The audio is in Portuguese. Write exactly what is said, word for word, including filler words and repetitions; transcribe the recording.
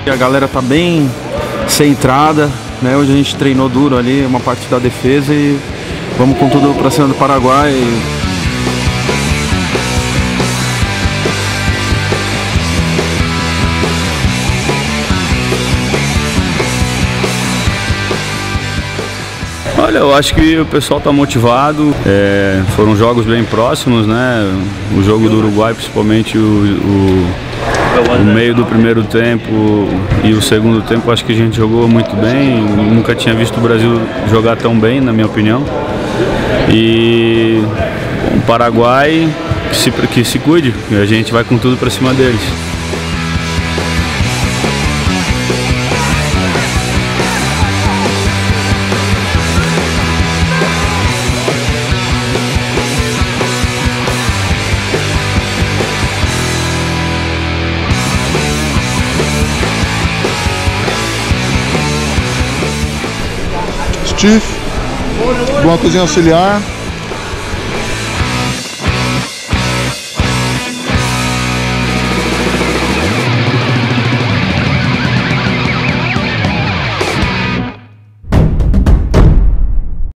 A galera tá bem centrada, né? Hoje a gente treinou duro ali, uma parte da defesa e vamos com tudo pra cima do Paraguai. Olha, eu acho que o pessoal está motivado, é, foram jogos bem próximos, né? O jogo do Uruguai, principalmente o, o, o meio do primeiro tempo e o segundo tempo, acho que a gente jogou muito bem. Nunca tinha visto o Brasil jogar tão bem, na minha opinião. E o Paraguai que se, que se cuide, a gente vai com tudo para cima deles. Steve, alguma coisinha auxiliar?